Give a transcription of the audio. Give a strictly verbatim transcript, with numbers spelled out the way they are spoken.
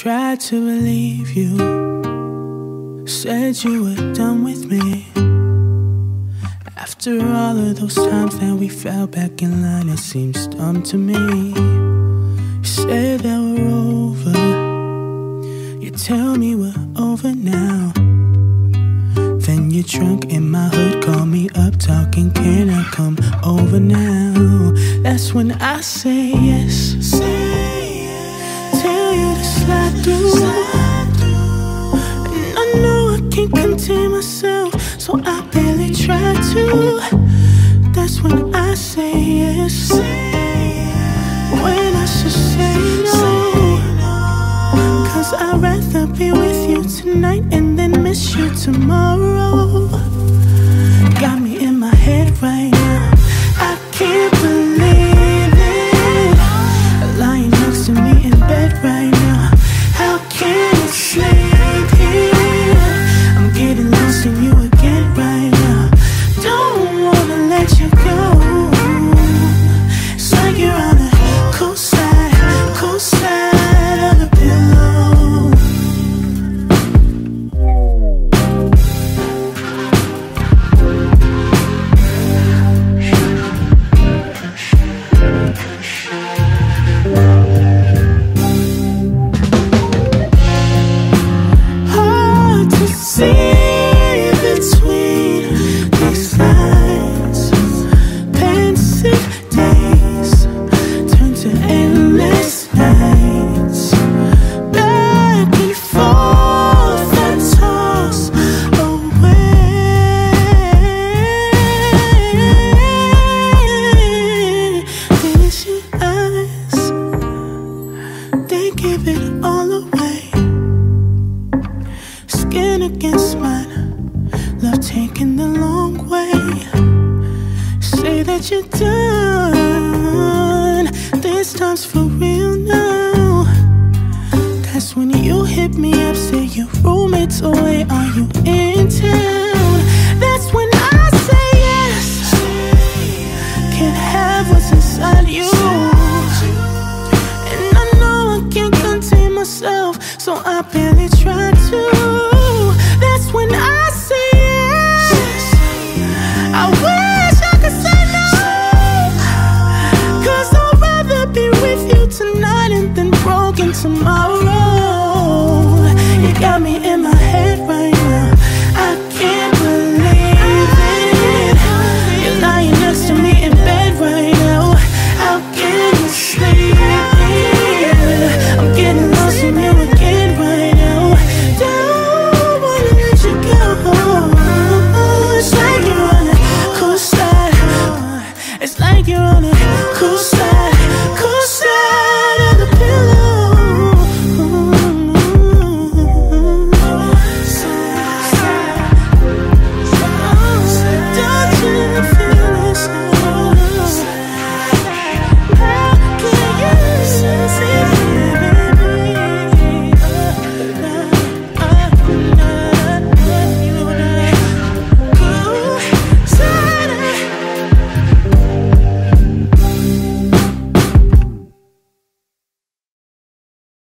tried to believe you. Said you were done with me. After all of those times that we fell back in line, it seems dumb to me. You said that we're over. You tell me we're over now. Then you're drunk in my hood, call me up talking, can I come over now? That's when I say yes. Say yes. Tell you to slide through. Slide through. And I know I can't contain myself, so I barely try to. That's when I say yes. Say yes. When I should say no. Say no. Cause I'd rather be with you tonight and then miss you tomorrow. Got me in my head right now, I can't believe it. Lying next to me in bed right now, how can I sleep here? I'm getting lost in you again right now. Don't wanna let you go. It's like you're on a cool side, cool side of the pillow. You're done. This time's for real now. That's when you hit me up, say your roommate's away, are you in town? That's when I say yes. Can't have what's inside you. And I know I can't contain myself, so I barely try to. That's when I say yes. I wish I could say be with you tonight and then broken tomorrow. You got me in my